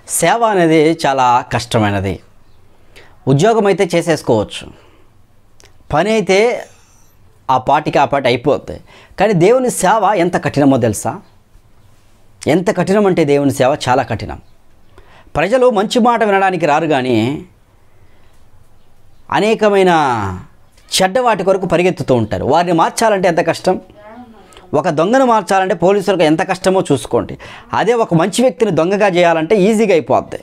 సేవ అనేది చాలా కష్టమైనది. ఉద్యోగం అయితే చేసేసుకోవచ్చు, పని అయితే ఆ పాటికి అయిపోద్ది. కానీ దేవుని సేవ ఎంత కఠినమో తెలుసా? ఎంత కఠినం అంటే దేవుని సేవ చాలా కఠినం. ప్రజలు మంచి మాట వినడానికి రారు, కానీ అనేకమైన చెడ్డ వాటి కొరకు పరిగెత్తుతూ ఉంటారు. వారిని మార్చాలంటే ఎంత కష్టం. ఒక దొంగను మార్చాలంటే పోలీసులకు ఎంత కష్టమో చూసుకోండి. అదే ఒక మంచి వ్యక్తిని దొంగగా చేయాలంటే ఈజీగా అయిపోద్ది.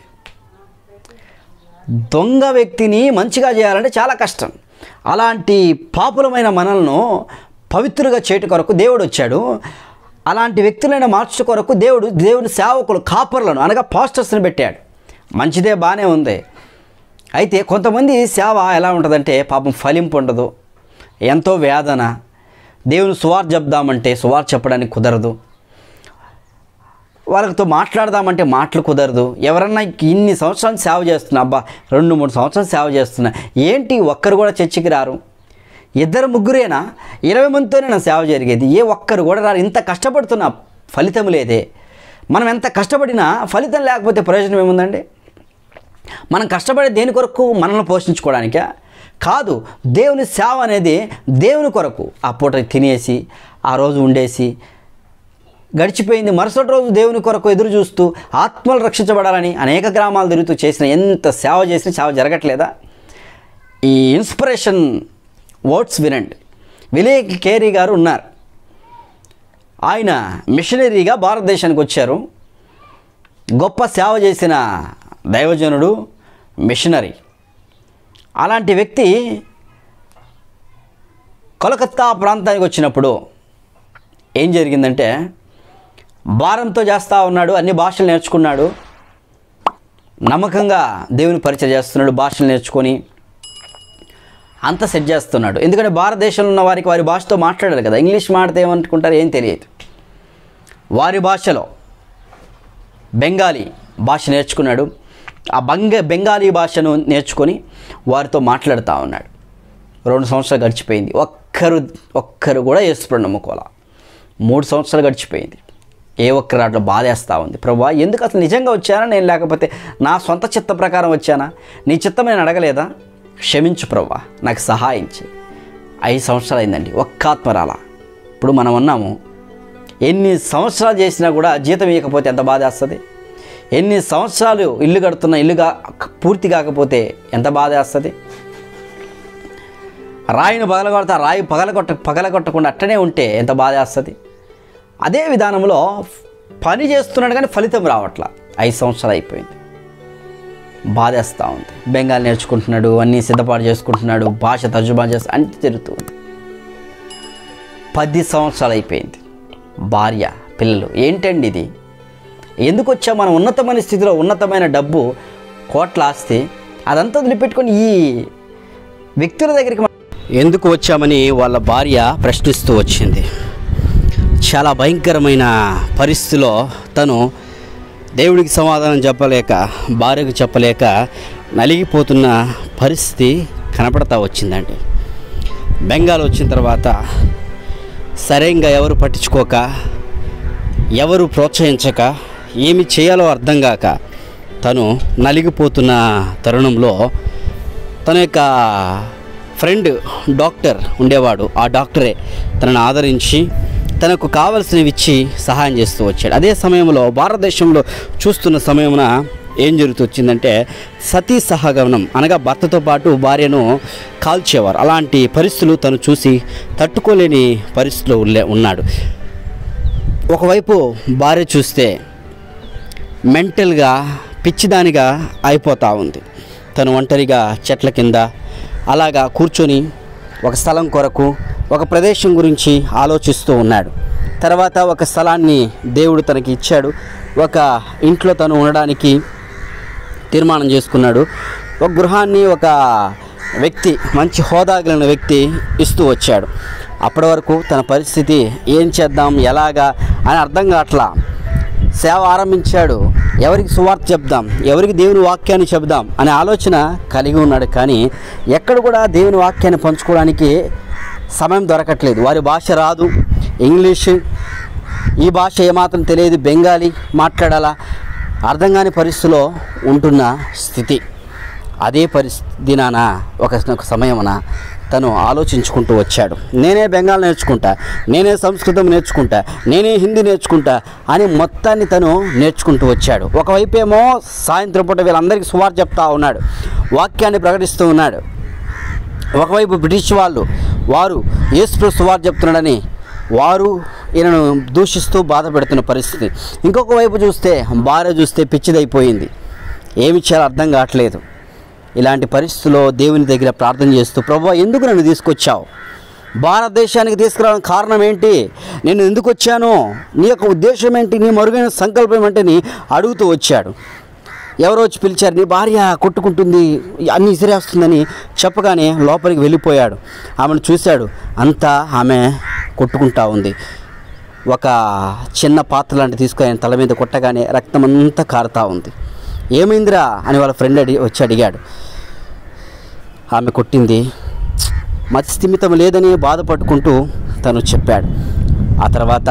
దొంగ వ్యక్తిని మంచిగా చేయాలంటే చాలా కష్టం. అలాంటి పాపులమైన మనల్ని పవిత్రులుగా చేయట కొరకు దేవుడు వచ్చాడు. అలాంటి వ్యక్తులైన మార్చు కొరకు దేవుని సేవకులు, కాపర్లను అనగా పాస్టర్స్ని పెట్టాడు. మంచిదే, బాగానే ఉంది. అయితే కొంతమంది సేవ ఎలా ఉంటుందంటే పాపం ఫలింపు ఉండదు, ఎంతో వేదన. దేవుని సువార్త చెప్దామంటే సువార్త చెప్పడానికి కుదరదు, వాళ్ళతో మాట్లాడదామంటే మాటలు కుదరదు. ఎవరన్నా ఇన్ని సంవత్సరాలు సేవ చేస్తున్నా, అబ్బా 2-3 సంవత్సరాలు సేవ చేస్తున్నా, ఏంటి ఒక్కరు కూడా చర్చికి రారు? 2-3 20 మందితోనే నా సేవ జరిగేది, ఏ ఒక్కరు కూడా రారు. ఇంత కష్టపడుతున్నా ఫలితం లేదే. మనం ఎంత కష్టపడినా ఫలితం లేకపోతే ప్రయోజనం ఏముందండి? మనం కష్టపడే దేని కొరకు? మనల్ని పోషించుకోవడానికా? కాదు. దేవుని సేవ అనేది దేవుని కొరకు. ఆ పూట తినేసి ఆ రోజు ఉండేసి గడిచిపోయింది. మరుసటి రోజు దేవుని కొరకు ఎదురు చూస్తూ ఆత్మలు రక్షించబడాలని అనేక గ్రామాలు తిరుగుతూ చేసిన, ఎంత సేవ చేసినా సేవ జరగట్లేదా? ఈ ఇన్స్పిరేషన్ వర్డ్స్ వినండి. విలేయ్ కేరీ గారు ఉన్నారు. ఆయన మిషనరీగా భారతదేశానికి వచ్చారు. గొప్ప సేవ చేసిన దైవజనుడు, మిషనరీ. అలాంటి వ్యక్తి కోలకత్తా ప్రాంతానికి వచ్చినప్పుడు ఏం జరిగిందంటే, భారంతో చేస్తూ ఉన్నాడు, అన్ని భాషలు నేర్చుకున్నాడు, నమ్మకంగా దేవుని పరిచయం చేస్తున్నాడు, భాషలు నేర్చుకొని అంత సెట్ చేస్తున్నాడు. ఎందుకంటే భారతదేశంలో ఉన్న వారికి వారి భాషతో మాట్లాడాలి కదా. ఇంగ్లీష్ మాట్లాడితే ఏమనుకుంటారు, ఏం తెలియదు. వారి భాషలో బెంగాలీ భాష నేర్చుకున్నాడు. ఆ బెంగాలీ భాషను నేర్చుకొని వారితో మాట్లాడుతూ ఉన్నాడు. 2 సంవత్సరాలు గడిచిపోయింది. ఒక్కరు కూడా యేసుప్రభుని నమ్ముకోవాలా. 3 సంవత్సరాలు గడిచిపోయింది. ఏ ఒక్కరు అట్లా బాధేస్తూ ఉంది. ప్రభువా, ఎందుకు అసలు నిజంగా వచ్చానా నేను, లేకపోతే నా సొంత చిత్త ప్రకారం వచ్చానా? నీ చిత్తం నేను అడగలేదా? క్షమించు ప్రభువా, నాకు సహాయం చేయి. 5 సంవత్సరాలు అయిందండి, ఒక్క ఆత్మ రాలా. ఇప్పుడు మనం ఉన్నాము, ఎన్ని సంవత్సరాలు చేసినా కూడా జీతం ఇవ్వకపోతే ఎంత బాధ వేస్తుంది? ఎన్ని సంవత్సరాలు ఇల్లు కడుతున్నా ఇల్లుగా పూర్తి కాకపోతే ఎంత బాధ వేస్తుంది? రాయిని పగలగొడతా, రాయి పగలగొట్టకుండా అట్టనే ఉంటే ఎంత బాధ వేస్తుంది? అదే విధానంలో పని చేస్తున్నాడు కానీ ఫలితం రావట్లా. 5 సంవత్సరాలు అయిపోయింది, బాధేస్తూ ఉంది. బెంగాల్ నేర్చుకుంటున్నాడు, అన్నీ సిద్ధపాటు చేసుకుంటున్నాడు, భాష తర్జుమా చేస్తూ అన్నీ తిరుగుతుంది. 10 సంవత్సరాలు అయిపోయింది. భార్య, పిల్లలు. ఏంటండి ఇది? ఎందుకు వచ్చా మనం? ఉన్నతమైన స్థితిలో, ఉన్నతమైన డబ్బు, కోట్ల ఆస్తి, అదంతా వదిలిపెట్టుకొని ఈ వ్యక్తుల దగ్గరికి ఎందుకు వచ్చామని వాళ్ళ భార్య ప్రశ్నిస్తూ వచ్చింది. చాలా భయంకరమైన పరిస్థితిలో తను దేవుడికి సమాధానం చెప్పలేక, భార్యకు చెప్పలేక నలిగిపోతున్న పరిస్థితి కనపడతా వచ్చిందండి. బెంగాల్ వచ్చిన తర్వాత సరైనగా ఎవరు పట్టించుకోక, ఎవరు ప్రోత్సహించక, ఏమి చేయాలో అర్థం కాక తను నలిగిపోతున్న తరుణంలో తన యొక్క ఫ్రెండ్ డాక్టర్ ఉండేవాడు. ఆ డాక్టరే తనను ఆదరించి తనకు కావలసినవి ఇచ్చి సహాయం చేస్తూ వచ్చాడు. అదే సమయంలో భారతదేశంలో చూస్తున్న సమయమున ఏం జరుగుతూ వచ్చిందంటే, సతీ సహగమనం అనగా భర్తతో పాటు భార్యను కాల్చేవారు. అలాంటి పరిస్థితులు తను చూసి తట్టుకోలేని పరిస్థితిలో ఉన్నాడు. ఒకవైపు భార్య చూస్తే మెంటల్గా పిచ్చిదానిగా అయిపోతూ ఉంది. తను ఒంటరిగా చెట్ల కింద అలాగా కూర్చొని ఒక స్థలం కొరకు, ఒక ప్రదేశం గురించి ఆలోచిస్తూ ఉన్నాడు. తర్వాత ఒక స్థలాన్ని దేవుడు తనకి ఇచ్చాడు. ఒక ఇంట్లో తను ఉండడానికి తీర్మానం చేసుకున్నాడు. ఒక గృహాన్ని ఒక వ్యక్తి, మంచి హోదా కలిగిన వ్యక్తి ఇస్తూ వచ్చాడు. అప్పటి వరకు తన పరిస్థితి ఏం చేద్దాం, ఎలాగా అని అర్థం కావట్లా. సేవ ఆరంభించాడు. ఎవరికి సువార్త చెప్దాం, ఎవరికి దేవుని వాక్యాన్ని చెప్దాం అనే ఆలోచన కలిగి ఉన్నాడు. కానీ ఎక్కడ కూడా దేవుని వాక్యాన్ని పంచుకోవడానికి సమయం దొరకట్లేదు. వారి భాష రాదు, ఇంగ్లీషు, ఈ భాష ఏమాత్రం తెలియదు, బెంగాలీ మాట్లాడాలా. అర్థం కాని పరిస్థితిలో ఉంటున్న స్థితి. అదే దినాన ఒక సమయమున తను ఆలోచించుకుంటూ వచ్చాడు. నేనే బెంగాల్ నేర్చుకుంటా, నేనే సంస్కృతం నేర్చుకుంటా, నేనే హిందీ నేర్చుకుంటా అని మొత్తాన్ని తను నేర్చుకుంటూ వచ్చాడు. ఒకవైపు ఏమో సాయంత్రం పూట వీళ్ళందరికీ సువార్త చెప్తా ఉన్నాడు, వాక్యాన్ని ప్రకటిస్తూ ఉన్నాడు. ఒకవైపు బ్రిటిష్ వారు యేసు సువార్త చెప్తున్నాడని వారు ఈయనను దూషిస్తూ బాధ పెడుతున్న పరిస్థితి. ఇంకొక వైపు చూస్తే భార్య చూస్తే పిచ్చిదైపోయింది, ఏమి చేయాలో అర్థం కావట్లేదు. ఇలాంటి పరిస్థితుల్లో దేవుని దగ్గర ప్రార్థన చేస్తూ, ప్రభువా ఎందుకు నన్ను తీసుకొచ్చావు, భారతదేశానికి తీసుకురావడానికి కారణం ఏంటి, నేను ఎందుకు వచ్చాను, నీ యొక్క ఉద్దేశం ఏంటి, నీ మరుగైన సంకల్పం ఏంటని అడుగుతూ వచ్చాడు. ఎవరో వచ్చి పిలిచారు, నీ భార్య కొట్టుకుంటుంది, అన్ని ఇసిరేస్తుందని చెప్పగానే లోపలికి వెళ్ళిపోయాడు. ఆమెను చూశాడు, అంతా ఆమె కొట్టుకుంటా ఉంది. ఒక చిన్న పాత్ర లాంటి తీసుకొని ఆయన తల మీద కొట్టగానే రక్తం అంతా కారుతూ ఉంది. ఏమైందిరా అని వాళ్ళ ఫ్రెండ్ వచ్చి అడిగాడు. ఆమె కొట్టింది, మతి స్థిమితం లేదని బాధపడుకుంటూ తను చెప్పాడు. ఆ తర్వాత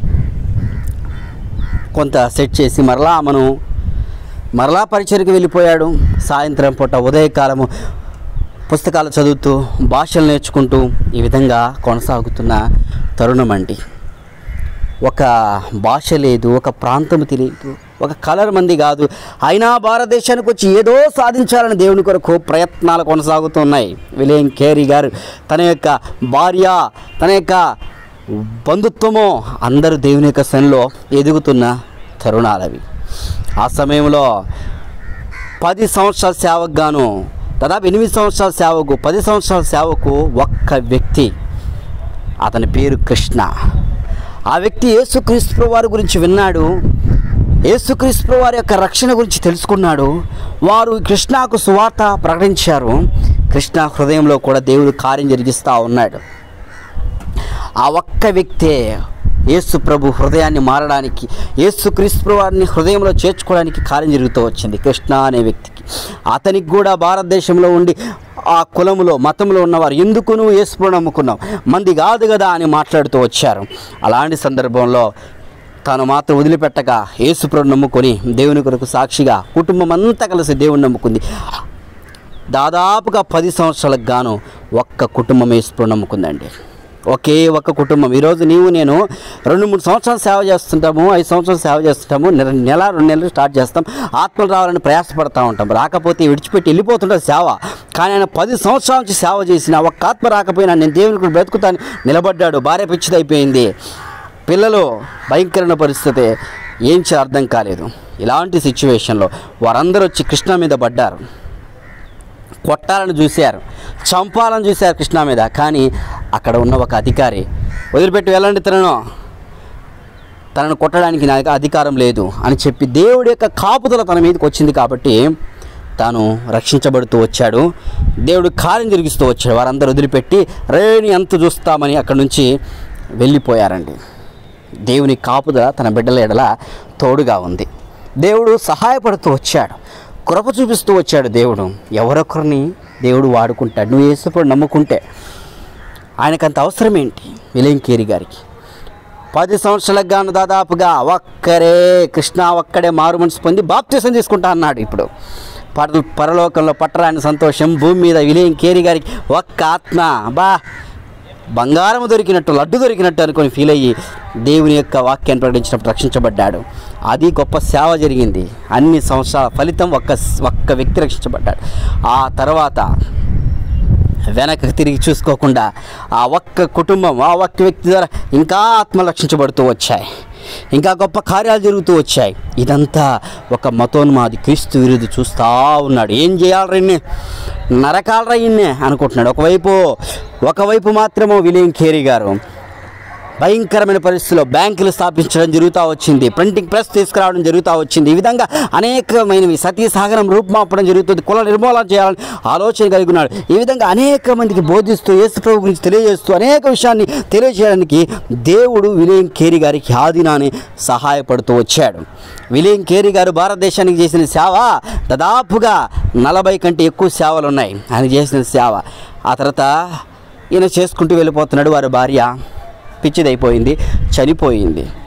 కొంత సెట్ చేసి మరలా పరిచర్కి వెళ్ళిపోయాడు. సాయంత్రం పూట ఉదయకాలము పుస్తకాలు చదువుతూ భాషలు నేర్చుకుంటూ ఈ విధంగా కొనసాగుతున్న తరుణం అండి. ఒక భాష లేదు, ఒక ప్రాంతం తెలియదు, ఒక కలర్ మంది కాదు, అయినా భారతదేశానికి వచ్చి ఏదో సాధించాలని దేవుని కొరకు ప్రయత్నాలు కొనసాగుతున్నాయి. విలియం కేరీ గారు తన యొక్క భార్య, తన యొక్క బంధుత్వము అందరూ దేవుని యొక్క సన్నిధిలో ఎదుగుతున్న తరుణాలవి. ఆ సమయంలో 10 సంవత్సరాల సేవకు గాను దాదాపు 8 సంవత్సరాల సేవకు, 10 సంవత్సరాల సేవకు ఒక్క వ్యక్తి, అతని పేరు కృష్ణ. ఆ వ్యక్తి యేసుక్రీస్తు వారి గురించి విన్నాడు, యేసుక్రీస్తు వారి యొక్క రక్షణ గురించి తెలుసుకున్నాడు. వారు కృష్ణకు సువార్త ప్రకటించారు. కృష్ణ హృదయంలో కూడా దేవుడు కార్యం జరిగిస్తూ ఉన్నాడు. ఆ ఒక్క వ్యక్తే యేసు ప్రభు హృదయాన్ని మారడానికి, యేసుక్రీస్తు వారిని హృదయంలో చేర్చుకోవడానికి కార్యం జరుగుతూ వచ్చింది కృష్ణ అనే వ్యక్తికి. అతనికి కూడా భారతదేశంలో ఉండి ఆ కులములో మతంలో ఉన్నవారు, ఎందుకు నువ్వు యేసును నమ్ముకున్నావు, మంది కాదు కదా అని మాట్లాడుతూ వచ్చారు. అలాంటి సందర్భంలో తాను మాత్రం వదిలిపెట్టక యేసు ప్రభువును నమ్ముకొని దేవుని కొరకు సాక్షిగా కుటుంబం అంతా కలిసి దేవుని నమ్ముకుంది. దాదాపుగా 10 సంవత్సరాలకు గాను ఒక్క కుటుంబం యేసు ప్రభువును నమ్ముకుందండి. ఒకే ఒక్క కుటుంబం. ఈరోజు నేను 2-3 సంవత్సరాలు సేవ చేస్తుంటాము, 5 సంవత్సరాలు సేవ చేస్తుంటాము, నెల 2 నెలలు స్టార్ట్ చేస్తాం, ఆత్మలు రావాలని ప్రయాసపడతా ఉంటాం. రాకపోతే విడిచిపెట్టి వెళ్ళిపోతుంటే సేవ. కానీ ఆయన 10 సంవత్సరాల నుంచి సేవ చేసిన ఒక్క ఆత్మ రాకపోయినా నేను దేవునికి బ్రతుకుతాను నిలబడ్డాడు. భార్య పిచ్చిదైపోయింది, పిల్లలు భయంకరమైన పరిస్థితి, ఏం చేయాలో అర్థం కాలేదు. ఇలాంటి సిచ్యువేషన్లో వారందరూ వచ్చి కృష్ణ మీద పడ్డారు, కొట్టాలని చూశారు, చంపాలని చూశారు కృష్ణ మీద. కానీ అక్కడ ఉన్న ఒక అధికారి, వదిలిపెట్టి వెళ్ళండి, తనను కొట్టడానికి నాకు అధికారం లేదు అని చెప్పి దేవుడి యొక్క కాపుదల తన మీదకి వచ్చింది కాబట్టి తాను రక్షించబడుతూ వచ్చాడు. దేవుడు కార్యం జరిగిస్తూ వచ్చాడు. వారందరూ వదిలిపెట్టి రేణి ఎంత చూస్తామని అక్కడి నుంచి వెళ్ళిపోయారండి. దేవుని కాపుదల తన బిడ్డల ఎడల తోడుగా ఉంది. దేవుడు సహాయపడుతూ వచ్చాడు, కృప చూపిస్తూ వచ్చాడు. దేవుడు ఎవరొకరిని దేవుడు వాడుకుంటాడు. నువ్వు యేసుని నమ్ముకుంటే ఆయనకంత అవసరం ఏంటి? విలియం కేరీ గారికి 10 సంవత్సరాలకు గాను దాదాపుగా కృష్ణ ఒక్కడే మారు మనసు పొంది బాప్తిసం తీసుకుంటా అన్నాడు. ఇప్పుడు పరలోకంలో పట్టరాని సంతోషం, భూమి మీద విలియం కేరీ గారికి ఒక్క ఆత్మ బంగారం దొరికినట్టు, లడ్డు దొరికినట్టు అనుకొని ఫీల్ అయ్యి దేవుని యొక్క వాక్యాన్ని ప్రకటించినప్పుడు రక్షించబడ్డాడు. అది గొప్ప సేవ జరిగింది. అన్ని సంవత్సరాల ఫలితం ఒక్క వ్యక్తి రక్షించబడ్డాడు. ఆ తర్వాత వెనక్కి తిరిగి చూసుకోకుండా ఆ ఒక్క కుటుంబం, ఆ ఒక్క వ్యక్తి ద్వారా ఇంకా ఆత్మలు రక్షించబడుతూ వచ్చాయి, ఇంకా గొప్ప కార్యాలు జరుగుతూ వచ్చాయి. ఇదంతా ఒక మతోన్మాది క్రీస్తు విరుద్ధు చూస్తూ ఉన్నాడు. ఏం చేయాలి రిన్నే, నరకాలరా ఇన్నే అనుకుంటున్నాడు. ఒకవైపు మాత్రము విలియం కేరీ గారు భయంకరమైన పరిస్థితుల్లో బ్యాంకులు స్థాపించడం జరుగుతూ వచ్చింది, ప్రింటింగ్ ప్రెస్ తీసుకురావడం జరుగుతూ వచ్చింది. ఈ విధంగా అనేకమైనవి సతీ సాగరం రూపుమాపడం జరుగుతుంది, కుల నిర్మూలన చేయాలని ఆలోచన కలిగి ఉన్నాడు. ఈ విధంగా అనేక మందికి బోధిస్తూ యేసు ప్రభు గురించి తెలియజేస్తూ అనేక విషయాన్ని తెలియజేయడానికి దేవుడు విలియం కేరీ గారికి ఆదినాన్ని సహాయపడుతూ వచ్చాడు. విలియం కేరీ గారు భారతదేశానికి చేసిన సేవ దాదాపుగా 40 కంటే ఎక్కువ సేవలు ఉన్నాయి ఆయన చేసిన సేవ. ఆ తర్వాత ఈయన చేసుకుంటూ వెళ్ళిపోతున్నాడు. వారి భార్య పిచ్చిదైపోయింది, చనిపోయింది.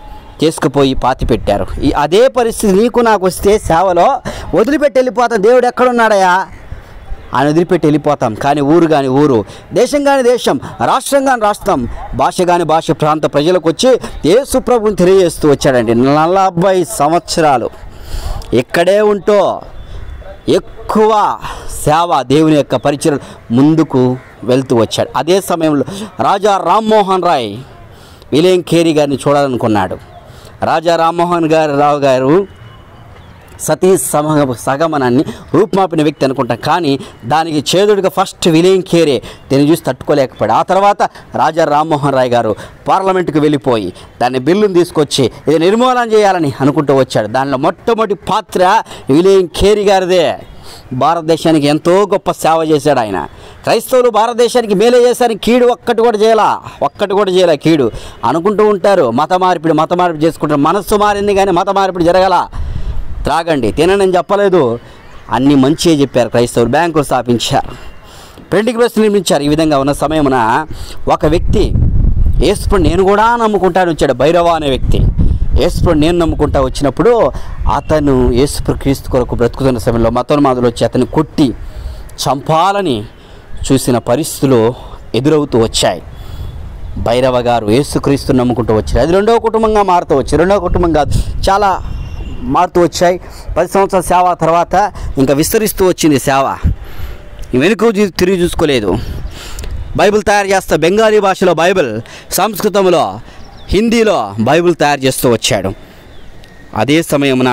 తీసుకుపోయి పాతి పెట్టారు. అదే పరిస్థితి నీకు నాకు వస్తే సేవలో వదిలిపెట్టి వెళ్ళిపోతాం. దేవుడు ఎక్కడున్నాడయా ఆయన వదిలిపెట్టి వెళ్ళిపోతాం. కానీ ఊరు కానీ ఊరు, దేశం కానీ దేశం, రాష్ట్రం కానీ రాష్ట్రం, భాష కానీ భాష ప్రాంత ప్రజలకు వచ్చి యేసు ప్రభువుని తెలియజేస్తూ వచ్చాడండి. 40 సంవత్సరాలు ఇక్కడే ఉంటూ ఎక్కువ సేవ దేవుని యొక్క పరిచయం ముందుకు వెళ్తూ వచ్చాడు. అదే సమయంలో రాజా రామ్మోహన్ రాయ్ విలియం కేరీ గారిని చూడాలనుకున్నాడు. రాజా రామ్మోహన్ రావు గారు సతీ సగమనాన్ని రూపుమాపిన వ్యక్తి అనుకుంటాం. కానీ దానికి చేదుడుగా ఫస్ట్ విలియం కేరీ దీన్ని చూసి తట్టుకోలేకపోయాడు. ఆ తర్వాత రాజా రామ్మోహన్ రాయ్ గారు పార్లమెంటుకు వెళ్ళిపోయి దాన్ని బిల్లును తీసుకొచ్చి ఇది నిర్మూలన చేయాలని అనుకుంటూ వచ్చాడు. దానిలో మొట్టమొదటి పాత్ర విలియం కేరీ గారిదే. భారతదేశానికి ఎంతో గొప్ప సేవ చేశాడు ఆయన. క్రైస్తవులు భారతదేశానికి మేలే చేశారు, కీడు ఒక్కటి కూడా చేయాల కీడు అనుకుంటూ ఉంటారు. మత మార్పిడి చేసుకుంటారు. మనస్సు మారింది కానీ మత మార్పిడి జరగల. త్రాగండి తినని చెప్పలేదు, అన్నీ మంచిగా చెప్పారు. క్రైస్తవులు బ్యాంకులు స్థాపించారు, ప్రింటింగ్ ప్రెస్ నిర్మించారు. ఈ విధంగా ఉన్న సమయమున ఒక వ్యక్తి యేసుప్రభుని నేను కూడా నమ్ముకుంటాను వచ్చాడు. భైరవ అనే వ్యక్తి యేసుప్రభుని నేను నమ్ముకుంటా వచ్చినప్పుడు అతను యేసుప్రభు క్రీస్తు కొరకు బ్రతుకుతున్న సమయంలో మతోన్మాదులు వచ్చి అతన్ని కొట్టి చంపాలని చూసిన పరిస్థితులు ఎదురవుతూ వచ్చాయి. భైరవ గారు యేసుక్రీస్తుని నమ్ముకుంటూ వచ్చారు. అది రెండవ కుటుంబంగా మారుతూ వచ్చాయి. రెండవ కుటుంబం కాదు, చాలా మారుతూ వచ్చాయి. 10 సంవత్సరాల సేవ తర్వాత ఇంకా విస్తరిస్తూ వచ్చింది సేవ. వెనుక తిరిగి చూసుకోలేదు. బైబిల్ తయారు చేస్తా, బెంగాలీ భాషలో బైబిల్, సంస్కృతంలో, హిందీలో బైబిల్ తయారు చేస్తూ వచ్చాడు. అదే సమయమున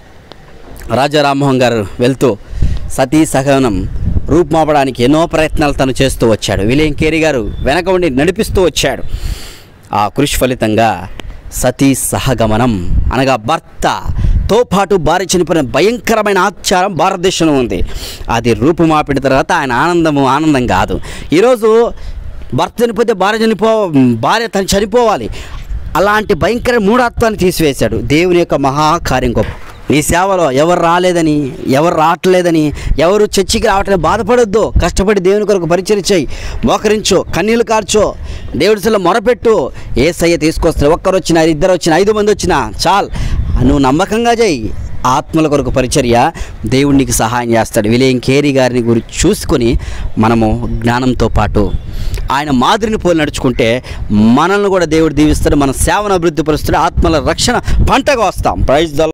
రాజా రామ్మోహన్ గారు వెళ్తూ సతీ సహనం రూపుమాపడానికి ఎన్నో ప్రయత్నాలు తను చేస్తూ వచ్చాడు. విలియం కేరీ గారు వెనక ఉండి నడిపిస్తూ వచ్చాడు. ఆ కృషి ఫలితంగా సతీ సహగమనం అనగా భర్తతో పాటు భార్య చనిపోయిన భయంకరమైన ఆచారం భారతదేశంలో ఉంది. అది రూపుమాపిన తర్వాత ఆయన ఆనందం కాదు. ఈరోజు భర్త చనిపోతే భార్య తను చనిపోవాలి. అలాంటి భయంకర మూఢత్వాన్ని తీసివేశాడు. దేవుని యొక్క మహాకార్యం గొప్ప. నీ సేవలో ఎవరు రాలేదని, ఎవరు రావట్లేదని, ఎవరు చర్చికి రావట్లేదు బాధపడొద్దు. కష్టపడి దేవుని కొరకు పరిచయం చేయి, మోకరించో, కన్నీళ్ళు కార్చో, దేవుడి సెల్లో మొరపెట్టు. యేసయ్య తీసుకొస్తాడు. ఒక్కరు వచ్చినా, 2 వచ్చినా, 5 మంది వచ్చినా చాలు. నువ్వు నమ్మకంగా చేయి. ఆత్మల కొరకు పరిచర్య దేవుడికి సహాయం చేస్తాడు. విలియం కేరీ గారిని గురించి చూసుకొని మనము జ్ఞానంతో పాటు ఆయన మాదిరిని పోలి నడుచుకుంటే మనల్ని కూడా దేవుడు దీవిస్తాడు. మన సేవను అభివృద్ధి పరుస్తాడు. ఆత్మల రక్షణ పంటగా వస్తాం. Praise the